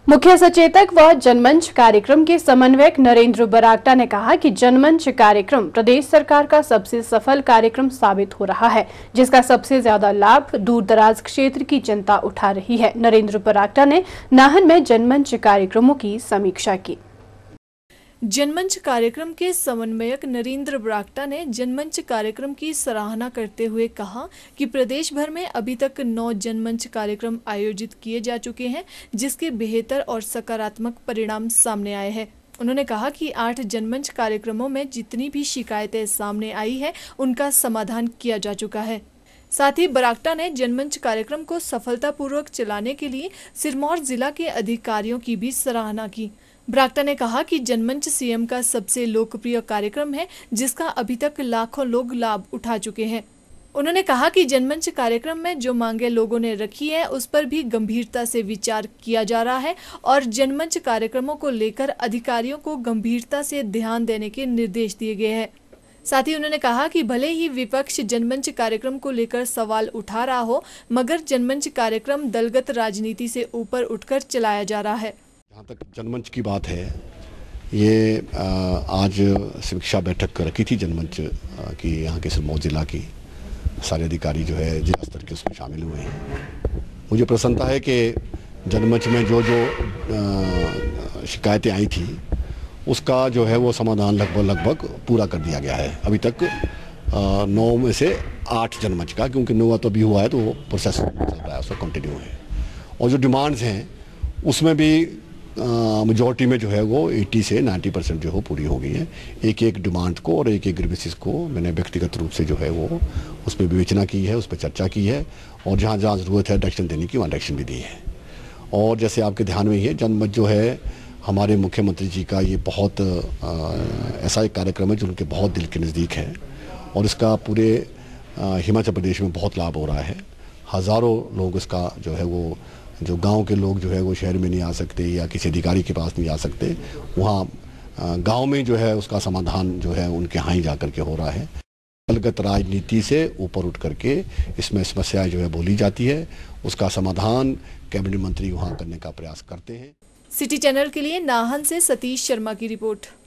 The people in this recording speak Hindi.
मुख्य सचेतक व जनमंच कार्यक्रम के समन्वयक नरेंद्र बरागटा ने कहा कि जनमंच कार्यक्रम प्रदेश सरकार का सबसे सफल कार्यक्रम साबित हो रहा है, जिसका सबसे ज्यादा लाभ दूर दराज क्षेत्र की जनता उठा रही है। नरेंद्र बरागटा ने नाहन में जनमंच कार्यक्रमों की समीक्षा की। जनमंच कार्यक्रम के समन्वयक नरेंद्र बरागटा ने जनमंच कार्यक्रम की सराहना करते हुए कहा कि प्रदेश भर में अभी तक 9 जनमंच कार्यक्रम आयोजित किए जा चुके हैं, जिसके बेहतर और सकारात्मक परिणाम सामने आए हैं। उन्होंने कहा कि 8 जनमंच कार्यक्रमों में जितनी भी शिकायतें सामने आई है, उनका समाधान किया जा चुका है। साथ ही बरागटा ने जनमंच कार्यक्रम को सफलतापूर्वक चलाने के लिए सिरमौर जिला के अधिकारियों की भी सराहना की। बरागटा ने कहा कि जनमंच सीएम का सबसे लोकप्रिय कार्यक्रम है, जिसका अभी तक लाखों लोग लाभ उठा चुके हैं। उन्होंने कहा कि जनमंच कार्यक्रम में जो मांगे लोगों ने रखी है, उस पर भी गंभीरता से विचार किया जा रहा है और जनमंच कार्यक्रमों को लेकर अधिकारियों को गंभीरता से ध्यान देने के निर्देश दिए गए हैं। साथ ही उन्होंने कहा कि भले ही विपक्ष जनमंच कार्यक्रम को लेकर सवाल उठा रहा हो, मगर जनमंच कार्यक्रम दलगत राजनीति से ऊपर उठकर चलाया जा रहा है। जहाँ तक जनमंच की बात है, ये आज समीक्षा बैठक रखी थी जनमंच की, यहाँ के सिरमौर जिला की सारे अधिकारी जो है जिला स्तर के उसमें शामिल हुए हैं। मुझे प्रसन्नता है कि जनमंच में जो शिकायतें आई थी, उसका जो है वो समाधान लगभग पूरा कर दिया गया है। अभी तक 9 में से 8 जनमंच का, क्योंकि 9 तो अभी हुआ है तो वो प्रोसेस चल रहा है, उसका कंटिन्यू है। और जो डिमांड्स हैं उसमें भी मेजॉरिटी में जो है वो 80 से 90% जो हो पूरी हो गई है। एक डिमांड को और एक ग्रीवेंसेस को मैंने व्यक्तिगत रूप से जो है वो उस पर विवेचना की है, उस पर चर्चा की है और जहाँ ज़रूरत है डायरेक्शन देने की वहाँ डायरेक्शन भी दी है। और जैसे आपके ध्यान में ही है, जनमंच जो है हमारे मुख्यमंत्री जी का ये बहुत ऐसा एक कार्यक्रम है जो उनके बहुत दिल के नज़दीक है और इसका पूरे हिमाचल प्रदेश में बहुत लाभ हो रहा है। हज़ारों लोग इसका जो है वो, जो गांव के लोग जो है वो शहर में नहीं आ सकते या किसी अधिकारी के पास नहीं जा सकते, वहाँ गांव में जो है उसका समाधान जो है उनके यहाँ ही जा कर के हो रहा है। दलगत राजनीति से ऊपर उठ करके इसमें समस्याएं जो है बोली जाती है, उसका समाधान कैबिनेट मंत्री वहाँ करने का प्रयास करते हैं। सिटी चैनल के लिए नाहन से सतीश शर्मा की रिपोर्ट।